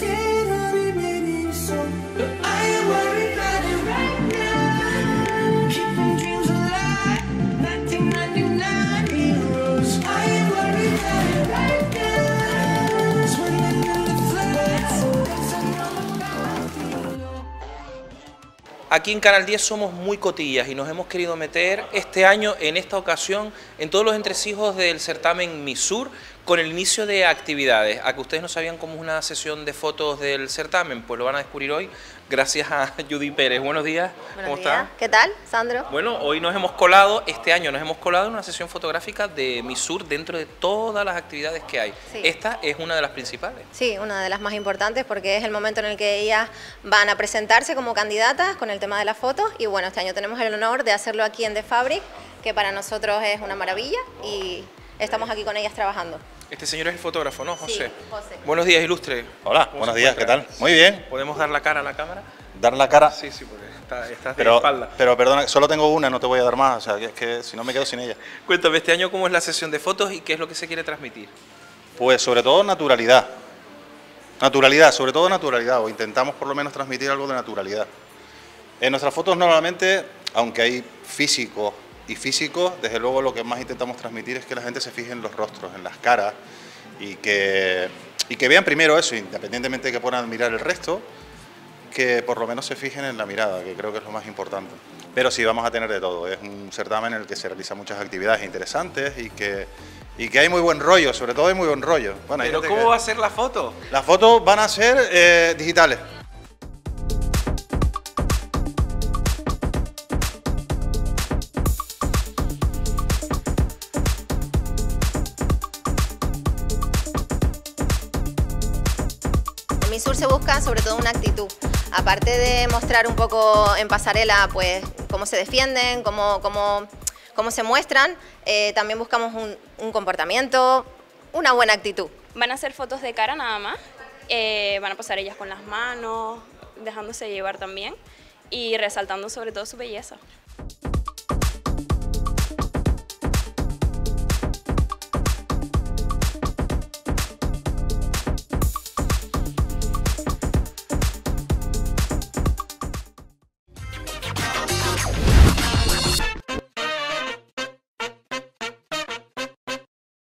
scared of admitting so, but I am worried about it right now. Keeping dreams alive, 1999 heroes. I am worried about it right now. Swimming in the floods, yes, I know how I feel. Aquí en Canal 10 somos muy cotillas y nos hemos querido meter este año, en esta ocasión, en todos los entresijos del certamen Miss Sur, con el inicio de actividades. A que ustedes no sabían cómo es una sesión de fotos del certamen, pues lo van a descubrir hoy gracias a Judy Pérez. Buenos días, ¿cómo está? ¿Qué tal, Sandro? Bueno, hoy nos hemos colado, este año nos hemos colado en una sesión fotográfica de Miss Sur dentro de todas las actividades que hay. Sí. Esta es una de las principales. Sí, una de las más importantes porque es el momento en el que ellas van a presentarse como candidatas con el tema de las fotos y bueno, este año tenemos el honor de hacerlo aquí en The Fabric, que para nosotros es una maravilla y estamos aquí con ellas trabajando. Este señor es el fotógrafo, ¿no, José? Sí, José. Buenos días, ilustre. Hola, ¿Cómo buenos se días, ¿qué encuentra? tal? Muy bien. ¿Podemos dar la cara a la cámara? Dar la cara, Sí, porque estás de espalda. pero perdona, solo tengo una, no te voy a dar más, o sea, que es que si no me quedo sin ella. Cuéntame, este año cómo es la sesión de fotos y qué es lo que se quiere transmitir. Pues sobre todo naturalidad. Naturalidad, sobre todo naturalidad, o intentamos por lo menos transmitir algo de naturalidad. En nuestras fotos normalmente, aunque hay físicos y físicos, desde luego lo que más intentamos transmitir es que la gente se fije en los rostros, en las caras, y que vean primero eso, independientemente de que puedan mirar el resto, que por lo menos se fijen en la mirada, que creo que es lo más importante. Pero sí, vamos a tener de todo. Es un certamen en el que se realizan muchas actividades interesantes y que hay muy buen rollo, sobre todo hay muy buen rollo. Bueno, Pero ¿cómo va a ser la foto? Las fotos van a ser digitales. En Miss Sur se busca sobre todo una actitud. Aparte de mostrar un poco en pasarela pues cómo se defienden, cómo se muestran, también buscamos un comportamiento, una buena actitud. Van a hacer fotos de cara nada más, van a posar ellas con las manos, dejándose llevar también y resaltando sobre todo su belleza.